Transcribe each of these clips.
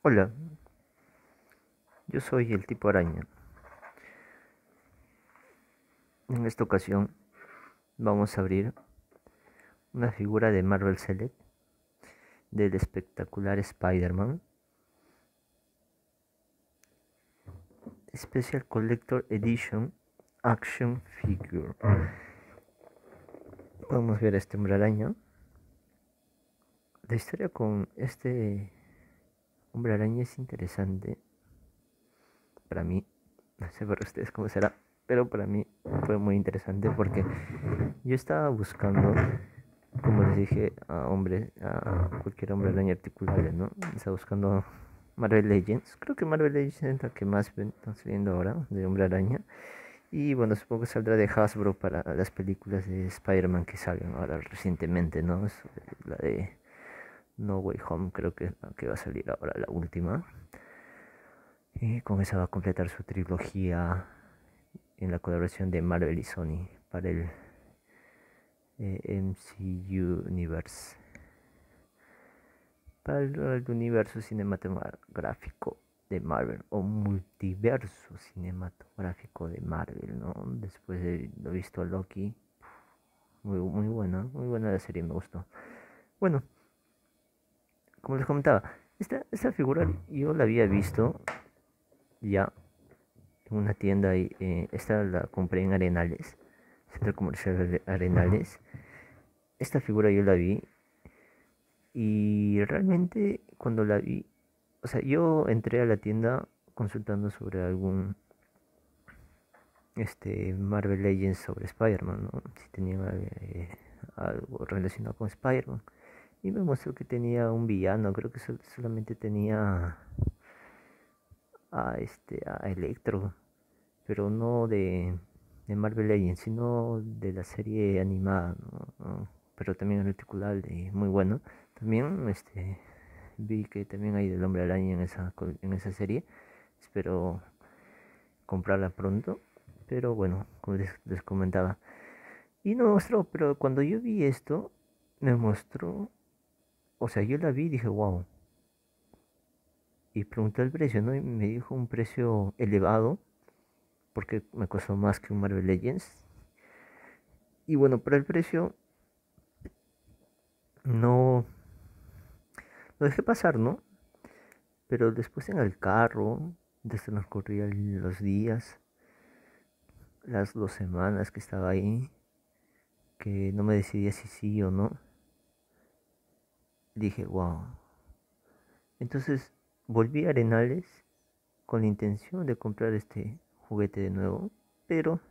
Hola, yo soy el tipo araña. En esta ocasión vamos a abrir una figura de Marvel Select del espectacular Spider-Man Special Collector Edition Action Figure. Vamos a ver a este hombre araña. La historia con este hombre araña es interesante para mí. No sé para ustedes cómo será, pero para mí fue muy interesante porque yo estaba buscando, como les dije, a cualquier hombre araña articulable, ¿no? Estaba buscando Marvel Legends. Creo que Marvel Legends es la que más están saliendo ahora de hombre araña. Y bueno, supongo que saldrá de Hasbro para las películas de Spider-Man que salgan ahora recientemente, ¿no? Es la de No Way Home, creo que es la que va a salir ahora, la última. Y con esa va a completar su trilogía en la colaboración de Marvel y Sony para el MCU Universe, para el universo cinematográfico de Marvel o multiverso cinematográfico de Marvel, ¿no? Después de lo visto a Loki, muy buena la serie, me gustó. Bueno, como les comentaba, esta figura yo la había visto ya en una tienda y esta la compré en Arenales, Centro Comercial de Arenales. Esta figura yo la vi y realmente cuando la vi, o sea, yo entré a la tienda consultando sobre algún Marvel Legends sobre Spider-Man, ¿no? Si tenía algo relacionado con Spider-Man. Y me mostró que tenía un villano, creo que solamente tenía a Electro, pero no de Marvel Legends, sino de la serie animada, ¿no? Pero también articulable, muy bueno. También vi que también hay del Hombre Araña en esa serie. Espero comprarla pronto. Pero bueno, como les comentaba. Y no me mostró, pero cuando yo vi esto, me mostró, o sea, yo la vi y dije, wow. Y pregunté el precio, ¿no? Y me dijo un precio elevado, porque me costó más que un Marvel Legends. Y bueno, pero el precio no lo dejé pasar, ¿no? Pero después en el carro, desde nos corrían los días, las 2 semanas que estaba ahí, que no me decidía si sí o no, dije, wow. Entonces volví a Arenales con la intención de comprar este juguete de nuevo, pero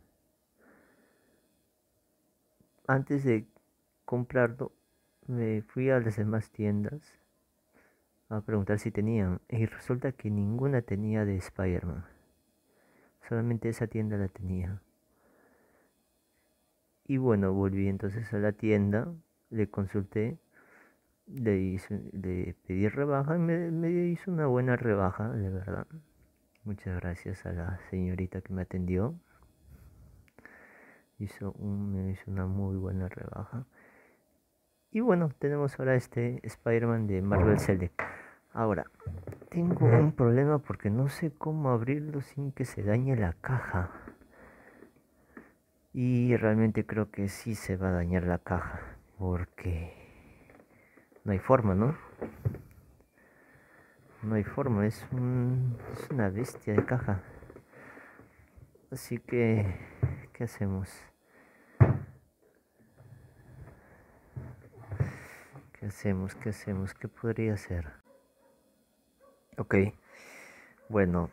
antes de comprarlo me fui a las demás tiendas a preguntar si tenían y resulta que ninguna tenía de Spider-Man, solamente esa tienda la tenía. Y bueno, volví entonces a la tienda, le consulté, le pedí rebaja y me hizo una buena rebaja, de verdad. Muchas gracias a la señorita que me atendió. Me hizo una muy buena rebaja. Y bueno, tenemos ahora este Spider-Man de Marvel Select. Ahora, tengo un problema porque no sé cómo abrirlo sin que se dañe la caja. Y realmente creo que sí se va a dañar la caja. Porque no hay forma, ¿no? No hay forma, es una bestia de caja. Así que, ¿qué hacemos? ¿Qué hacemos? ¿Qué hacemos? ¿Qué podría ser? Ok, bueno,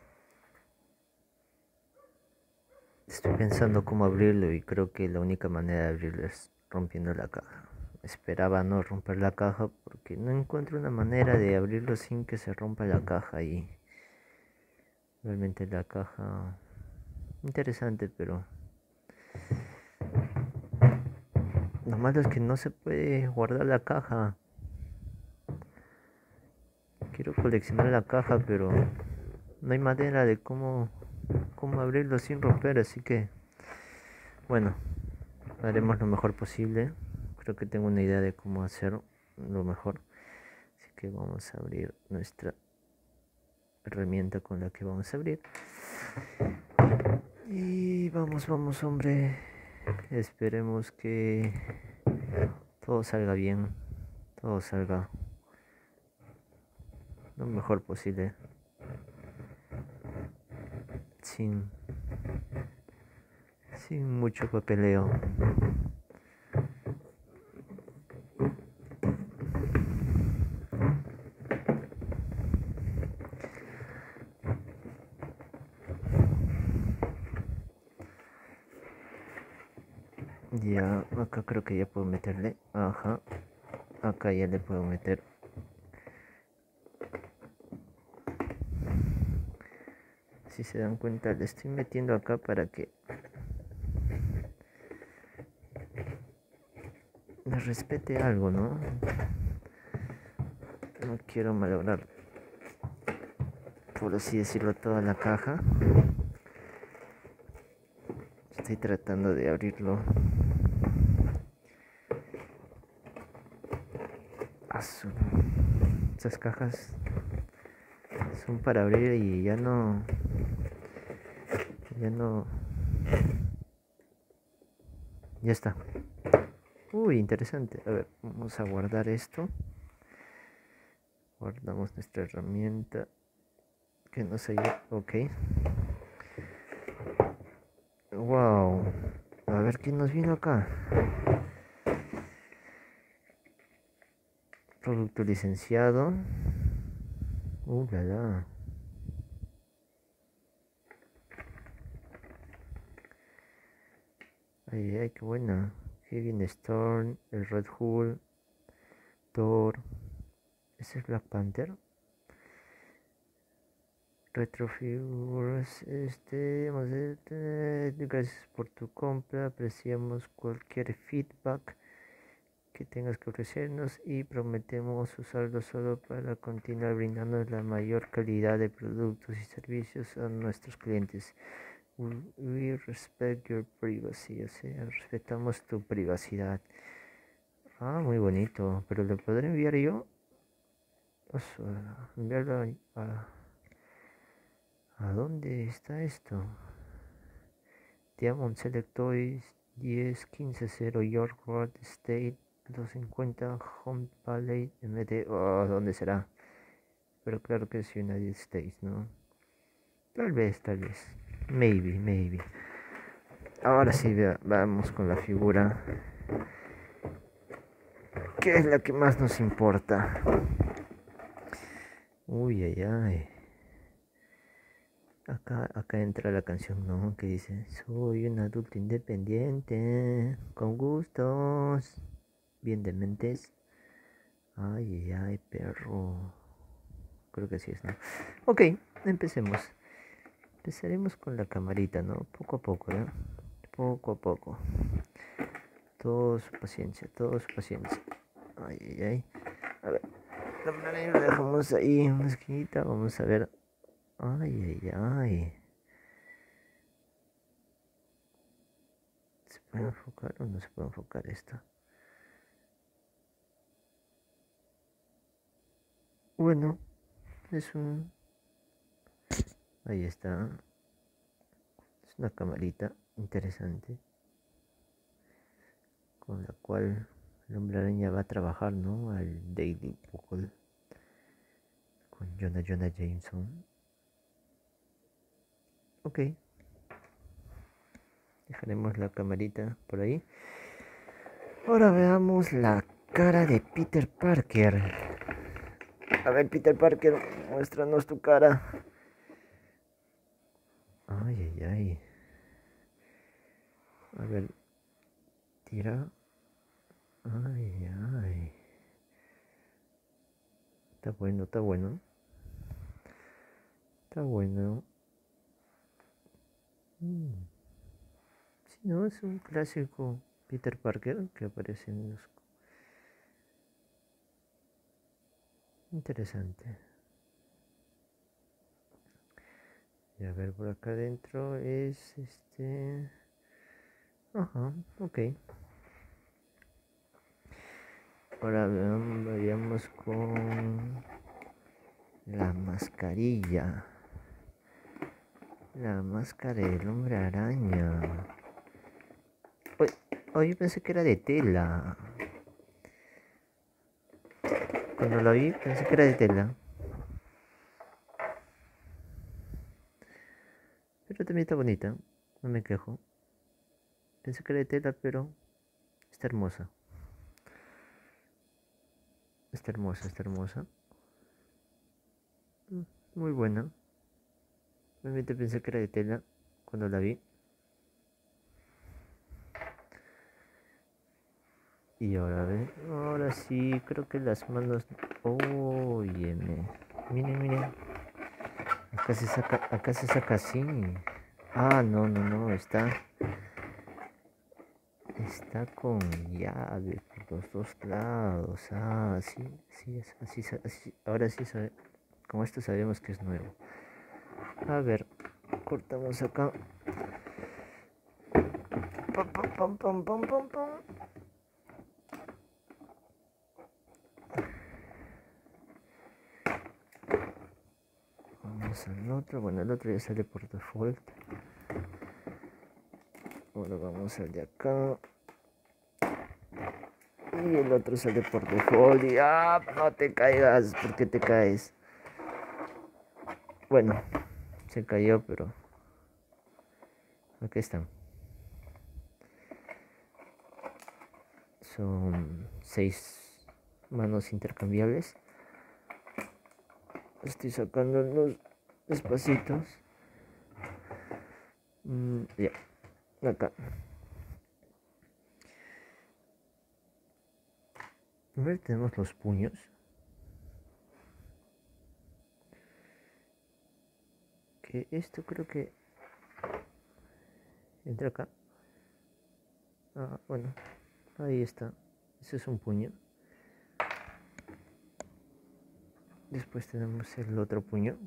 estoy pensando cómo abrirlo y creo que la única manera de abrirlo es rompiendo la caja. Esperaba no romper la caja porque no encuentro una manera de abrirlo sin que se rompa la caja y realmente la caja interesante, pero lo malo es que no se puede guardar la caja. Quiero coleccionar la caja, pero no hay manera de cómo abrirlo sin romper, así que bueno, haremos lo mejor posible. Creo que tengo una idea de cómo hacer lo mejor. Así que vamos a abrir nuestra herramienta con la que vamos a abrir. Y vamos, hombre. Esperemos que todo salga bien, todo salga lo mejor posible, sin mucho papeleo. Ya, acá creo que ya puedo meterle. Ajá, acá ya le puedo meter. Si se dan cuenta, le estoy metiendo acá para que me respete algo, ¿no? No quiero malograr, por así decirlo, toda la caja. Estoy tratando de abrirlo. Azul. Esas cajas son para abrir y ya no. Ya está. Uy, interesante. A ver, vamos a guardar esto. Guardamos nuestra herramienta que nos ayuda. Ok. Wow. A ver quién nos vino acá. Producto licenciado. La la. Ay, ay, qué buena. Heavy Storm, el Red Hull, Thor. ¿Ese es Black Panther? Retrofigures, gracias por tu compra, apreciamos cualquier feedback que tengas que ofrecernos y prometemos usarlo solo para continuar brindando la mayor calidad de productos y servicios a nuestros clientes. We respect your privacy, o sea, respetamos tu privacidad. Ah, muy bonito, pero ¿lo podré enviar yo? O sea, enviarlo ¿a dónde está esto? Diamond Select Toys 10-15-0 York Road State 250 Home Valley MD. Oh, ¿dónde será? Pero claro que es United States, ¿no? Tal vez. Maybe. Ahora sí, vamos con la figura, que es la que más nos importa. Uy, ay, ay. Acá entra la canción, ¿no? Que dice: soy un adulto independiente, con gustos bien dementes. Ay, ay, ay, perro. Creo que sí es, ¿no? Ok, empecemos. Empezaremos con la camarita, ¿no? Poco a poco, ¿no? Poco a poco. Todo su paciencia, todo su paciencia. Ay, ay, ay. A ver, la dejamos ahí en una esquinita. Vamos a ver. Ay, ay, ay. ¿Se puede enfocar o no se puede enfocar esto? Bueno, es un... Ahí está. Es una camarita interesante, con la cual el hombre araña va a trabajar, ¿no? Al Daily Bugle con Jonah Jameson. Ok, dejaremos la camarita por ahí. Ahora veamos la cara de Peter Parker. A ver, Peter Parker, muéstranos tu cara. Ay, ay, ay. A ver, tira. Ay, ay. Está bueno, está bueno. Está bueno. Sí, no, es un clásico Peter Parker que aparece en los... Interesante. Y a ver, por acá adentro es este... Ajá, ok. Ahora vayamos con la mascarilla. La máscara del hombre araña. Hoy pensé que era de tela. Cuando la vi pensé que era de tela. Pero también está bonita. No me quejo. Pensé que era de tela, pero está hermosa. Está hermosa, está hermosa. Muy buena. Realmente pensé que era de tela cuando la vi. Y ahora ve, ahora sí, creo que las manos. Óyeme. Miren, miren. Acá se saca así. Ah, no, no, no, está con llave por los dos lados. Ah, sí, sí, así, así. Ahora sí sabe. Con esto sabemos que es nuevo. A ver, cortamos acá. Pam, pam, pam, pam, pam, pam, pam. Vamos al otro. Bueno, el otro ya sale por default. Ahora vamos al de acá. Y el otro sale por default. Y no te caigas, porque te caes. Bueno, se cayó, pero aquí están. Son 6 manos intercambiables. Estoy sacando los despacitos. Ya, acá. Primero tenemos los puños. Que esto creo que entra acá. Bueno, ahí está. Ese es un puño. Después tenemos el otro puño.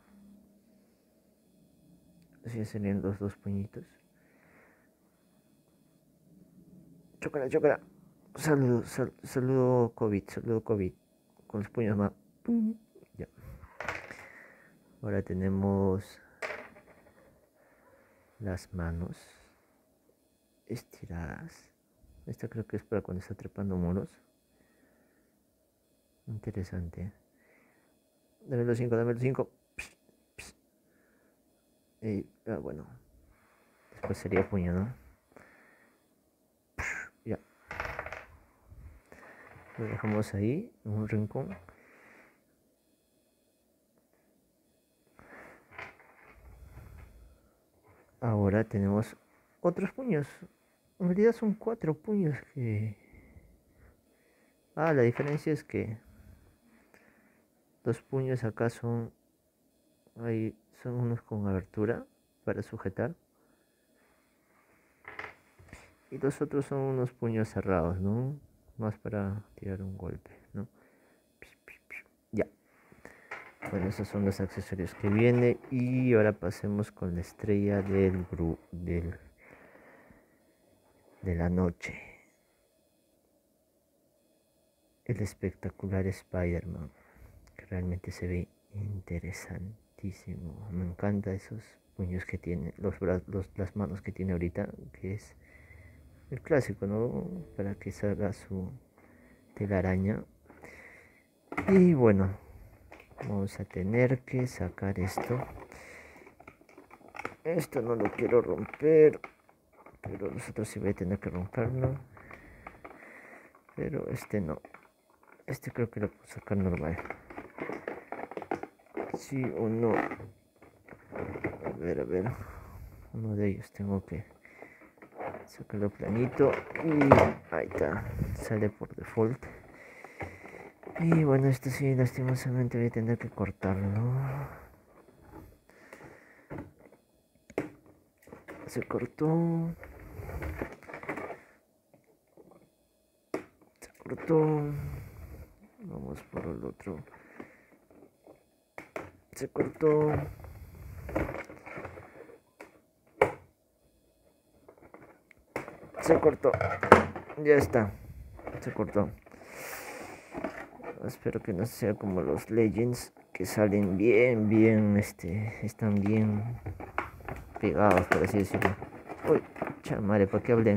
Así serían los dos puñitos. Chócala, chócala. Saludo COVID, saludo COVID. Con los puños más. Ya. Ahora tenemos las manos estiradas. Esta creo que es para cuando está trepando muros. Interesante. Dame los 5, dame los 5. Bueno. Después sería puño, ¿no? Ya. Lo dejamos ahí, en un rincón. Ahora tenemos otros puños. En realidad son 4 puños que... la diferencia es que los puños acá son unos con abertura para sujetar. Y los otros son unos puños cerrados, ¿no? Más para tirar un golpe, ¿no? Ya. Bueno, esos son los accesorios que viene. Y ahora pasemos con la estrella de la noche. El espectacular Spider-Man, que realmente se ve interesantísimo. Me encanta esos puños que tiene, las manos que tiene ahorita, que es el clásico, ¿no? Para que salga su telaraña. Y bueno, vamos a tener que sacar esto. Esto no lo quiero romper, pero nosotros sí voy a tener que romperlo. Pero este no. Este creo que lo puedo sacar normal. Sí o no. A ver. Uno de ellos tengo que sacarlo planito. Y ahí está. Sale por default. Y bueno, esto sí, lastimosamente voy a tener que cortarlo. Se cortó. Vamos por el otro. Se cortó. Ya está. Se cortó. Espero que no sea como los Legends que salen bien, están bien pegados, por así decirlo. Uy, chamare, ¿para qué hablé?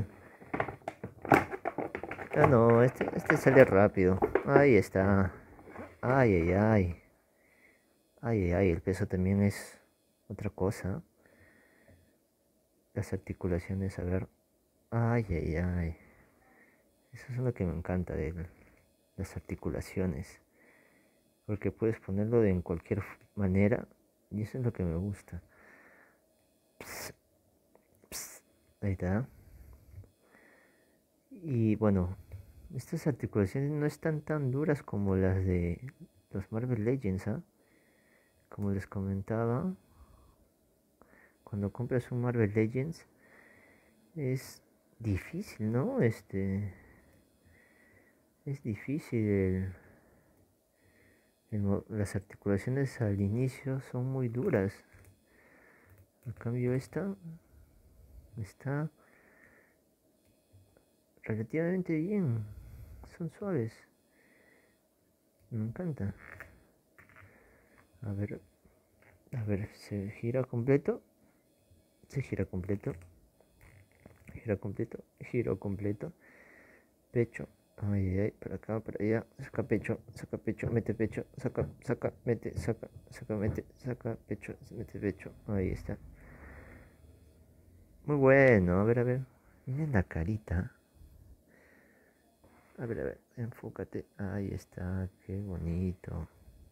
Ah, no, este sale rápido. Ahí está. Ay, ay, ay. Ay, ay, ay, el peso también es otra cosa. Las articulaciones, a ver. Ay, ay, ay. Eso es lo que me encanta de las articulaciones. Porque puedes ponerlo de en cualquier manera. Y eso es lo que me gusta. Ps, ps, ahí está. Y bueno, estas articulaciones no están tan duras como las de los Marvel Legends, ¿ah? Como les comentaba, cuando compras un Marvel Legends es difícil, ¿no? Es difícil. Las articulaciones al inicio son muy duras. En cambio esta está relativamente bien. Son suaves. Me encanta. A ver, a ver, se gira completo. Se gira completo. Gira completo. Giro completo. Pecho. Ay, ay, para acá, para allá. Saca pecho, mete pecho, saca, mete, saca pecho, mete pecho. Ahí está. Muy bueno, a ver. Miren la carita. A ver, enfócate. Ahí está, qué bonito.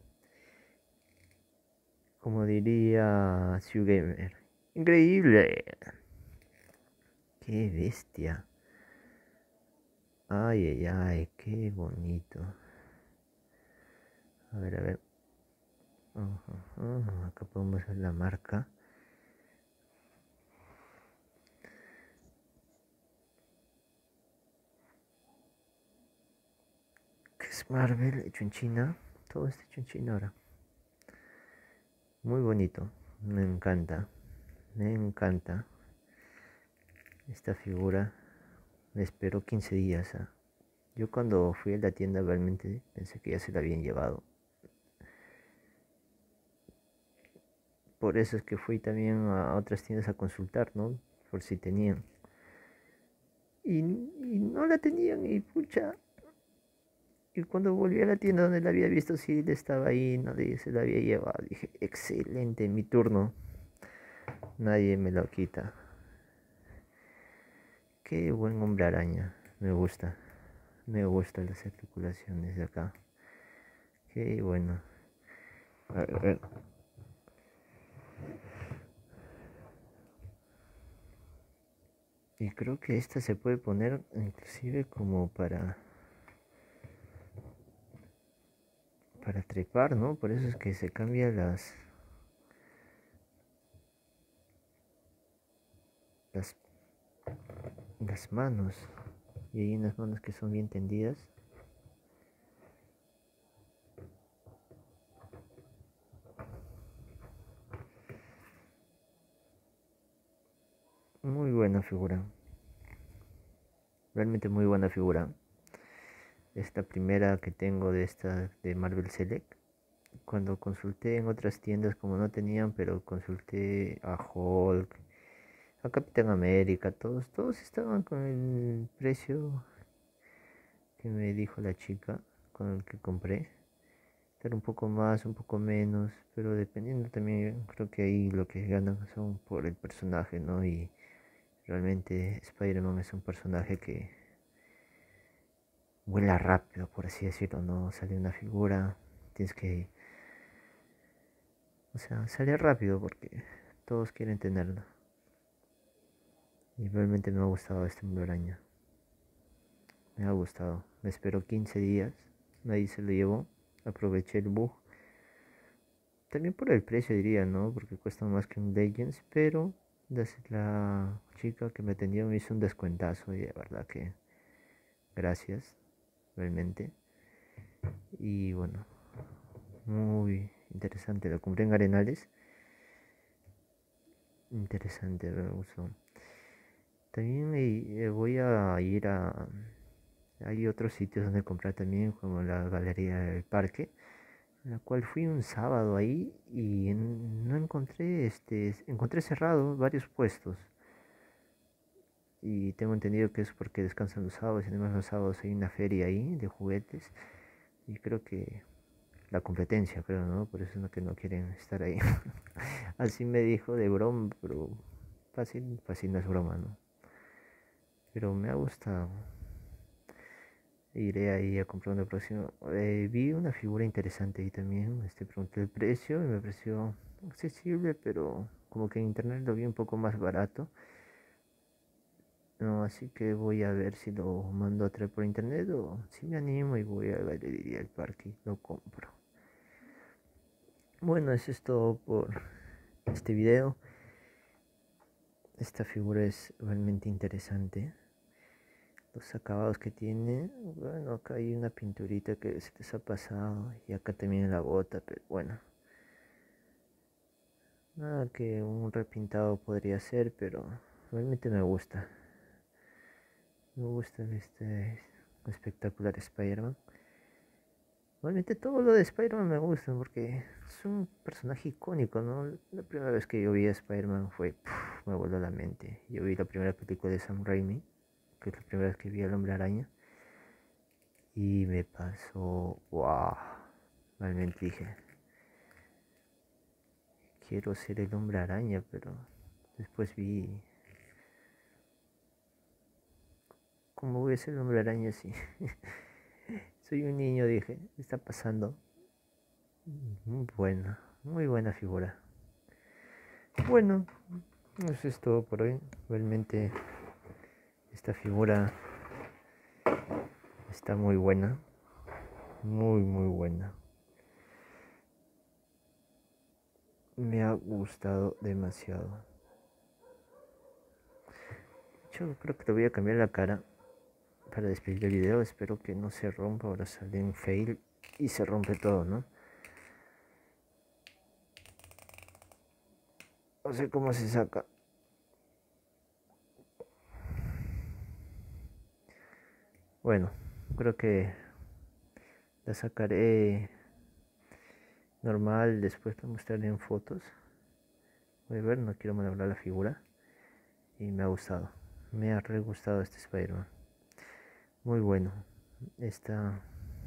Como diría Sue Gamer. Increíble. Qué bestia. Ay, ay, ay, qué bonito. A ver. Acá podemos ver la marca. ¿Qué es Marvel hecho en China? Todo está hecho en China ahora. Muy bonito. Me encanta. Me encanta esta figura. Me esperó 15 días. ¿Ah? Yo cuando fui a la tienda realmente pensé que ya se la habían llevado. Por eso es que fui también a otras tiendas a consultar, ¿no? Por si tenían. Y no la tenían y pucha. Y cuando volví a la tienda donde la había visto, sí, estaba ahí, nadie se la había llevado. Dije, excelente, mi turno. Nadie me lo quita. Qué buen hombre araña. Me gusta. Me gustan las articulaciones de acá. Qué bueno. A ver. Y creo que esta se puede poner inclusive como para trepar, ¿no? Por eso es que se cambian las, las manos. Y hay unas manos que son bien tendidas. Muy buena figura. Realmente muy buena figura. Esta primera que tengo de esta de Marvel Select. Cuando consulté en otras tiendas como no tenían, pero consulté a Hulk, a Capitán América, todos estaban con el precio que me dijo la chica con el que compré. Era un poco más, un poco menos, pero dependiendo también, creo que ahí lo que ganan son por el personaje, ¿no? Y realmente Spider-Man es un personaje que vuela rápido, por así decirlo, ¿no? Sale una figura, tienes que, o sea, sale rápido porque todos quieren tenerlo. Y realmente me ha gustado este Hombre Araña. Me ha gustado. Me esperó 15 días. Nadie se lo llevó. Aproveché el bug. También por el precio diría, ¿no? Porque cuesta más que un Legends. Pero la chica que me atendió me hizo un descuentazo. Y de verdad que gracias. Realmente. Y bueno. Muy interesante. Lo compré en Arenales. Interesante, me gustó. También voy a ir Hay otros sitios donde comprar también, como la Galería del Parque, en la cual fui un sábado ahí y no encontré, encontré cerrado varios puestos. Y tengo entendido que es porque descansan los sábados y además los sábados hay una feria ahí de juguetes. Y creo que la competencia, creo, ¿no? Por eso es que no quieren estar ahí. Así me dijo de broma, pero fácil, fácil no es broma, ¿no? Pero me ha gustado. Iré ahí a comprar una próxima. Vi una figura interesante ahí también. Pregunté el precio y me pareció accesible, pero como que en internet lo vi un poco más barato. No, así que voy a ver si lo mando a traer por internet o si me animo y voy a la galería del parque y lo compro. Bueno, eso es todo por este video. Esta figura es realmente interesante. Los acabados que tiene. Bueno, acá hay una pinturita que se les ha pasado y acá también la bota, pero bueno. Nada que un repintado podría ser, pero realmente me gusta. Me gusta este espectacular Spider-Man. Realmente todo lo de Spider-Man me gusta porque es un personaje icónico, ¿no? La primera vez que yo vi a Spider-Man fue, me voló la mente. Yo vi la primera película de Sam Raimi, que es la primera vez que vi al Hombre Araña, y me pasó, wow, realmente dije, quiero ser el Hombre Araña, pero después vi cómo voy a ser el Hombre Araña si soy un niño, dije, ¿qué está pasando? Muy buena figura. Bueno, eso es todo por hoy. Realmente esta figura está muy buena. Muy buena. Me ha gustado demasiado. Yo creo que le voy a cambiar la cara para despedir el video. Espero que no se rompa. Ahora sale un fail y se rompe todo, ¿no? No sé cómo se saca. Bueno, creo que la sacaré normal. Después te mostraré en fotos. Voy a ver, no quiero malograr la figura. Y me ha gustado. Me ha re gustado este Spider-Man. Muy bueno. Está.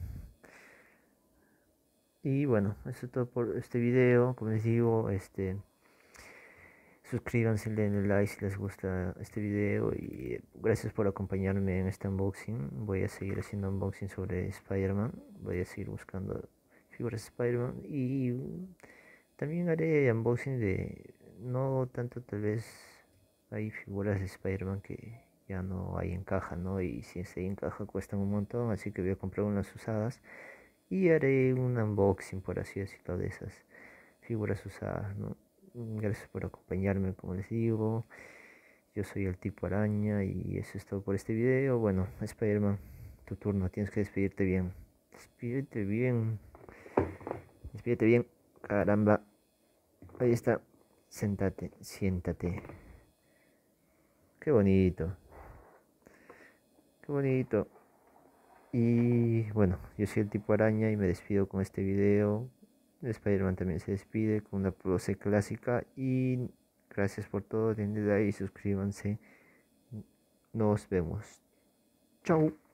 Y bueno, eso es todo por este video. Como les digo, suscríbanse, denle like si les gusta este video. Y gracias por acompañarme en este unboxing. Voy a seguir haciendo unboxing sobre Spider-Man. Voy a seguir buscando figuras de Spider-Man. Y también haré unboxing de. No tanto tal vez hay figuras de Spider-Man que ya no hay en caja, ¿no? Y si se en caja cuestan un montón, así que voy a comprar unas usadas y haré un unboxing, por así decirlo, de esas figuras usadas, ¿no? Gracias por acompañarme, como les digo. Yo soy el tipo araña y eso es todo por este video. Bueno, Spider-Man, tu turno, tienes que despedirte bien. Despídete bien. Despídete bien. Caramba. Ahí está. Siéntate. Qué bonito. Qué bonito. Y bueno, yo soy el tipo araña y me despido con este video. Spider-Man también se despide con una pose clásica. Y gracias por todo. Denle like y suscríbanse. Nos vemos. Chau.